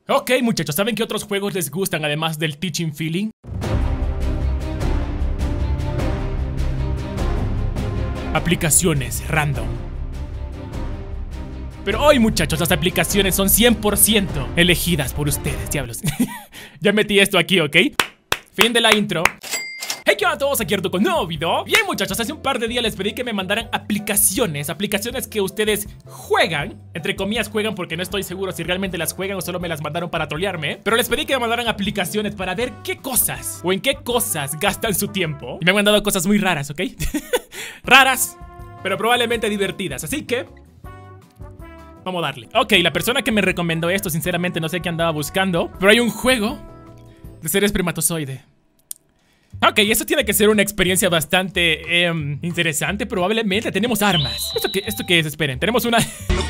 Ok, muchachos, ¿saben qué otros juegos les gustan además del Teaching Feeling? Aplicaciones random. Pero hoy, muchachos, las aplicaciones son 100% elegidas por ustedes, diablos. Ya metí esto aquí, ¿ok? Fin de la intro. Hey, ¿qué onda a todos? Aquí Artu con un nuevo video. Bien, muchachos, hace un par de días les pedí que me mandaran aplicaciones que ustedes juegan, entre comillas juegan porque no estoy seguro si realmente las juegan o solo me las mandaron para trolearme. Pero les pedí que me mandaran aplicaciones para ver qué cosas o en qué cosas gastan su tiempo. Y me han mandado cosas muy raras, ¿ok? Raras, pero probablemente divertidas, así que vamos a darle. Ok, la persona que me recomendó esto, sinceramente no sé qué andaba buscando, pero hay un juego de ser espermatozoide. Ok, esto tiene que ser una experiencia bastante interesante. Probablemente tenemos armas. ¿Esto qué es? Esperen, tenemos una...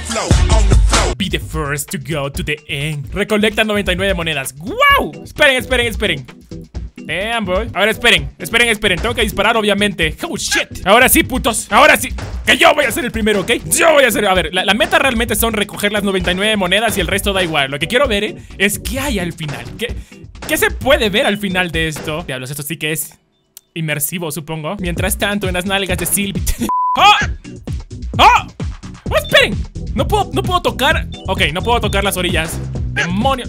Be the first to go to the end. Recolecta 99 monedas. ¡Wow! Esperen. Damn, boy. A ver, esperen. Tengo que disparar, obviamente. Oh, shit. Ahora sí, putos. Ahora sí. Que yo voy a ser el primero, ¿ok? Yo voy a ser... A ver, la meta realmente son recoger las 99 monedas y el resto da igual. Lo que quiero ver es qué hay al final. ¿Qué se puede ver al final de esto? Diablos, esto sí que es inmersivo, supongo. Mientras tanto, en las nalgas de Sylvie... ¡Oh! ¡Oh! ¡Oh, esperen! No puedo tocar... Ok, no puedo tocar las orillas. ¡Demonio!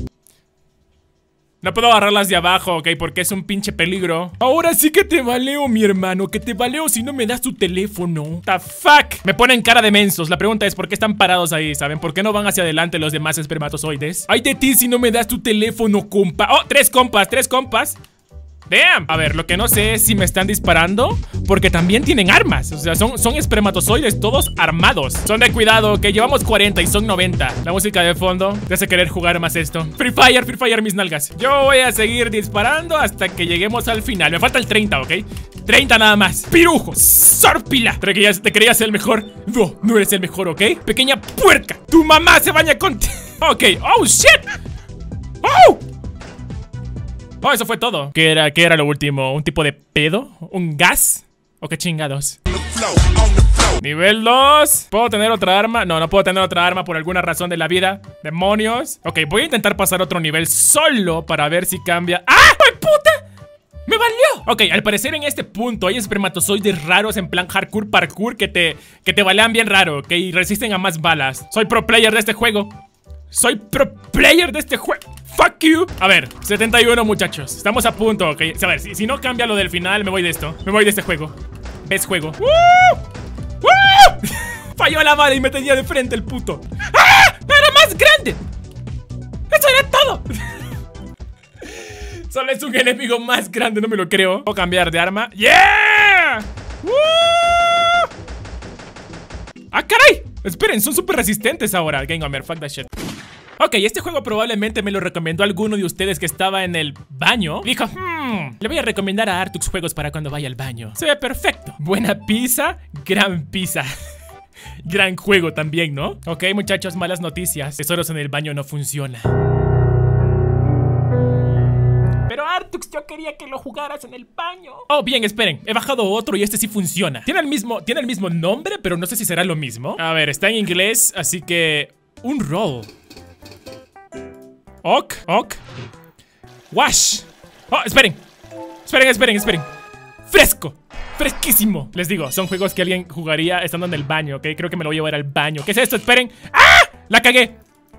No puedo agarrarlas de abajo, ok, porque es un pinche peligro. Ahora sí que te valeo, mi hermano. Que te valeo si no me das tu teléfono. The fuck. Me ponen cara de mensos. La pregunta es, ¿por qué están parados ahí, saben? ¿Por qué no van hacia adelante los demás espermatozoides? Ay de ti si no me das tu teléfono, compa. Oh, tres compas. Damn. A ver, lo que no sé es si me están disparando porque también tienen armas. O sea, son espermatozoides todos armados. Son de cuidado, que llevamos 40 y son 90. La música de fondo te hace querer jugar más esto. Free Fire, mis nalgas. Yo voy a seguir disparando hasta que lleguemos al final. Me falta el 30, ¿ok? 30 nada más. Pirujo, sorpila. Te creías el mejor. No eres el mejor, ¿ok? Pequeña puerca. Tu mamá se baña con... Ok, oh shit. Oh. Oh, eso fue todo. ¿Qué era lo último? ¿Un tipo de pedo? ¿Un gas? ¿O qué chingados? Nivel 2. ¿Puedo tener otra arma? No puedo tener otra arma por alguna razón de la vida. Demonios. Ok, voy a intentar pasar otro nivel solo para ver si cambia. ¡Ah! ¡Ay, puta! ¡Me valió! Ok, al parecer en este punto hay espermatozoides raros en plan hardcore parkour que te balean bien raro, ok, y resisten a más balas. Soy pro player de este juego. Fuck you. A ver, 71, muchachos. Estamos a punto, ok. A ver, si no cambia lo del final, me voy de esto. Me voy de este juego. ¿Ves juego? Falló la bala y me tenía de frente el puto. ¡Ah! ¡Era más grande! ¡Eso era todo! Solo es un enemigo más grande, no me lo creo. ¿Puedo cambiar de arma? ¡Yeah! ¡Ah, caray! Esperen, son súper resistentes ahora. Game Over, fuck that shit. Ok, este juego probablemente me lo recomendó alguno de ustedes que estaba en el baño. Dijo, le voy a recomendar a Artux juegos para cuando vaya al baño. Se ve perfecto. Buena pizza, gran pizza. Gran juego también, ¿no? Ok, muchachos, malas noticias. Tesoros en el baño no funciona. Pero Artux, yo quería que lo jugaras en el baño. Oh, bien, esperen. He bajado otro y este sí funciona. Tiene el mismo nombre, pero no sé si será lo mismo. A ver, está en inglés, así que... Un roll. Ok. Wash. Oh, esperen. Fresco. Fresquísimo. Les digo, son juegos que alguien jugaría estando en el baño, ¿ok? Creo que me lo voy a llevar al baño. ¿Qué es esto? Esperen. ¡Ah! ¡La cagué!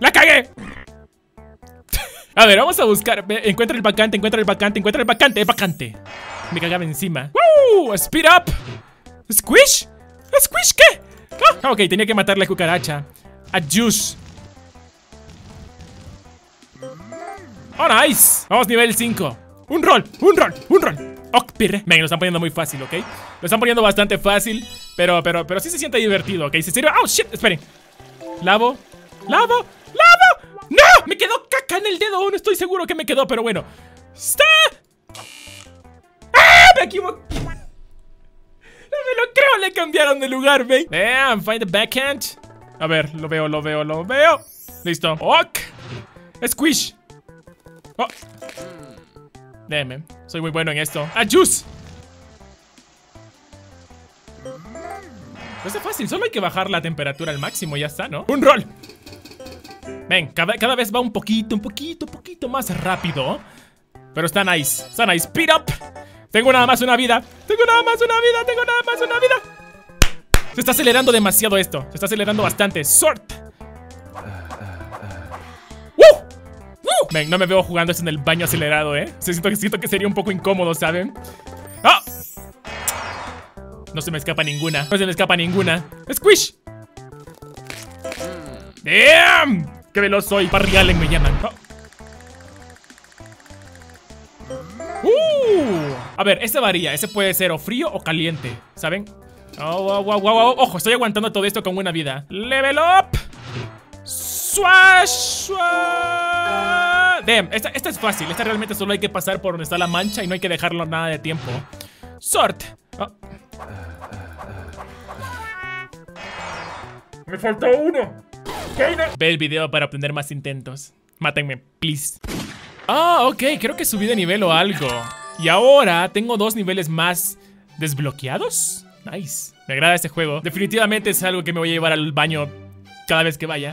A ver, vamos a buscar. Encuentra el vacante. Vacante. Me cagaba encima. ¡Woo! Speed up. ¿Squish? ¿Squish qué? Oh, ok, tenía que matar la cucaracha. A juice. Oh, nice. Vamos, nivel 5. Un roll. Oh, pirre. Venga, lo están poniendo muy fácil, ¿ok? Lo están poniendo bastante fácil. Pero sí se siente divertido, ¿ok? Se sirve. Oh, shit. Esperen. Lavo. ¡No! Me quedó caca en el dedo. No estoy seguro que me quedó, pero bueno. ¡Está! ¡Ah! Me equivoqué. No me lo creo. Le cambiaron de lugar, ¿ven? Damn, find the backhand. A ver, lo veo. Listo. Ok. Squish. Oh. Déjame. Soy muy bueno en esto. ¡Ah, juice! No es fácil, solo hay que bajar la temperatura al máximo y ya está, ¿no? ¡Un roll! Ven, cada vez va un poquito más rápido. Pero está nice. Está nice. Speed up. Tengo nada más una vida. Tengo nada más una vida. Se está acelerando demasiado esto. Se está acelerando bastante. Sort. Ven, no me veo jugando esto en el baño acelerado, siento que sería un poco incómodo, ¿saben? ¡Ah! No se me escapa ninguna. ¡Squish! ¡Damn! ¡Qué veloz soy! Barry Allen me llaman. A ver, ese varía. Ese puede ser o frío o caliente, ¿saben? Ojo, estoy aguantando todo esto con una vida. Level up. Swash. Damn, esta es fácil. Esta realmente solo hay que pasar por donde está la mancha y no hay que dejarlo nada de tiempo. Sort. Me faltó uno. Ve el video para obtener más intentos. Mátenme, please. Ok, creo que subí de nivel o algo. Y ahora tengo 2 niveles más desbloqueados. Nice. Me agrada este juego. Definitivamente es algo que me voy a llevar al baño cada vez que vaya.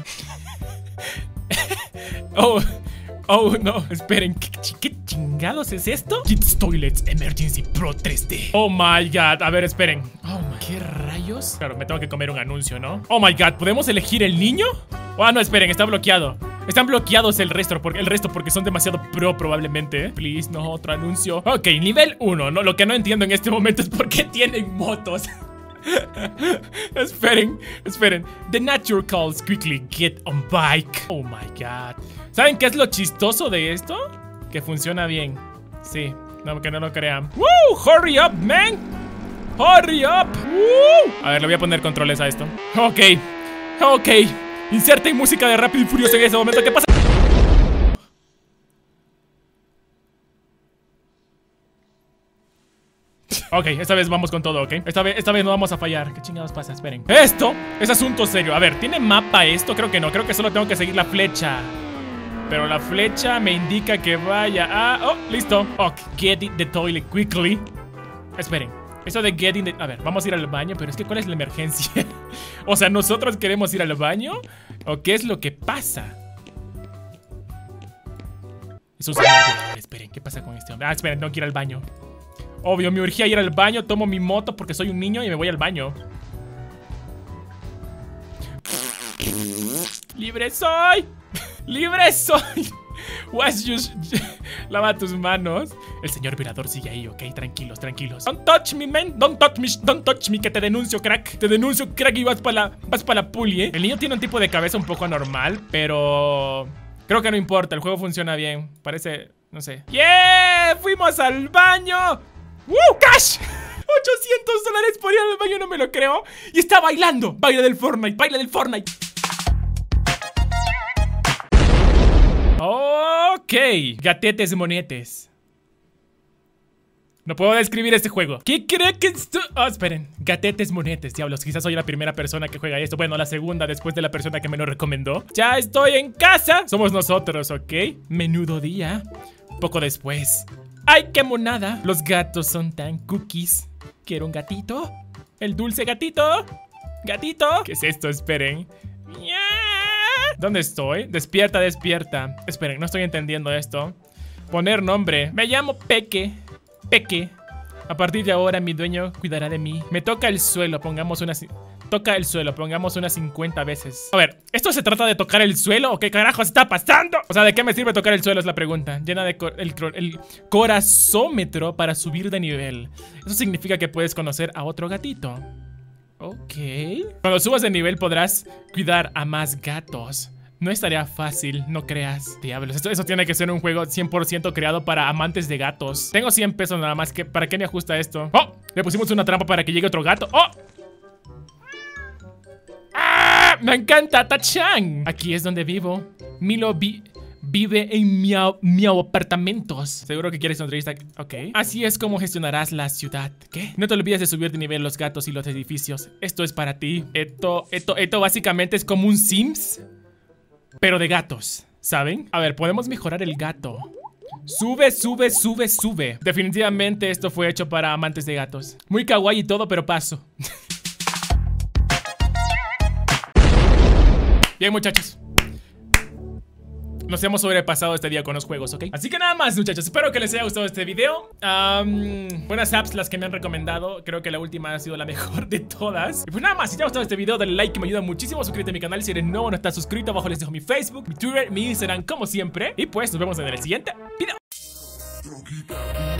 Oh, no, esperen, ¿qué chingados es esto? Kids Toilets Emergency Pro 3D. Oh my god, a ver, esperen. ¿Qué rayos? Claro, me tengo que comer un anuncio, ¿no? Oh my god, ¿podemos elegir el niño? No, esperen, está bloqueado. Están bloqueados el resto porque son demasiado pro probablemente. Please, no, otro anuncio. Ok, nivel 1, ¿no? Lo que no entiendo en este momento es por qué tienen motos. Esperen. The nature calls, quickly get on bike. Oh my god. ¿Saben qué es lo chistoso de esto? Que funciona bien. Sí, no, que no lo crean. ¡Woo! ¡Hurry up, man! ¡Hurry up! ¡Woo! A ver, le voy a poner controles a esto. Ok. Inserten música de Rápido y Furioso en ese momento. ¿Qué pasa? Ok, esta vez vamos con todo, ¿ok? Esta vez no vamos a fallar. ¿Qué chingados pasa? Esperen. Esto es asunto serio. A ver, ¿tiene mapa esto? Creo que no. Creo que solo tengo que seguir la flecha. Pero la flecha me indica que vaya a... listo. Get in the toilet quickly. Esperen. Eso de get in the... A ver, vamos a ir al baño. Pero es que ¿cuál es la emergencia? O sea, ¿nosotros queremos ir al baño? ¿O qué es lo que pasa? Es un señor. Esperen, ¿qué pasa con este hombre? Esperen, tengo que ir al baño. Obvio, me urgía ir al baño. Tomo mi moto porque soy un niño y me voy al baño. ¡Libre soy! ¡Libre soy! Lava tus manos. El señor violador sigue ahí, ok, tranquilos. Don't touch me, man. Don't touch me, que te denuncio, crack. Te denuncio, crack, y vas para la puli, El niño tiene un tipo de cabeza un poco anormal, pero creo que no importa, el juego funciona bien. Parece, no sé. ¡Yeah! ¡Fuimos al baño! ¡Woo! ¡Cash! $800 por ir al baño, no me lo creo. Y está bailando. Baila del Fortnite. Ok. Gatetes monetes. No puedo describir este juego. ¿Qué cree que esto? Esperen. Gatetes monetes, diablos. Quizás soy la primera persona que juega esto. Bueno, la segunda después de la persona que me lo recomendó. Ya estoy en casa. Somos nosotros, ¿ok? Menudo día. Poco después. ¡Ay, qué monada! Los gatos son tan cookies. ¿Quiero un gatito? El dulce gatito. ¿Gatito? ¿Qué es esto? Esperen. ¿Dónde estoy? Despierta. Esperen, no estoy entendiendo esto. Poner nombre. Me llamo Peque. A partir de ahora mi dueño cuidará de mí. Me toca el suelo, pongamos unas 50 veces. A ver, ¿esto se trata de tocar el suelo o qué carajos está pasando? O sea, ¿de qué me sirve tocar el suelo? Es la pregunta. Llena de el corazómetro para subir de nivel. Eso significa que puedes conocer a otro gatito. Ok. Cuando subas de nivel podrás cuidar a más gatos. No estaría fácil, no creas. Diablos, eso tiene que ser un juego 100% creado para amantes de gatos. Tengo 100 pesos nada más. ¿Para qué me ajusta esto? ¡Oh! Le pusimos una trampa para que llegue otro gato. ¡Oh! ¡Ah! ¡Me encanta! ¡Tachan! Aquí es donde vivo. Milo vive en mi apartamentos. Seguro que quieres una entrevista. Ok. Así es como gestionarás la ciudad. ¿Qué? No te olvides de subir de nivel los gatos y los edificios. Esto es para ti. Esto básicamente es como un Sims, pero de gatos, ¿saben? A ver, podemos mejorar el gato. Sube. Definitivamente esto fue hecho para amantes de gatos. Muy kawaii y todo, pero paso. Bien, muchachos. nos hemos sobrepasado este día con los juegos, ¿ok? Así que nada más, muchachos, espero que les haya gustado este video. Buenas apps las que me han recomendado. Creo que la última ha sido la mejor de todas. Y pues nada más, si te ha gustado este video, dale like que me ayuda muchísimo. Suscríbete a mi canal si eres nuevo, no estás suscrito. Abajo les dejo mi Facebook, mi Twitter, mi Instagram, como siempre. Y pues nos vemos en el siguiente video.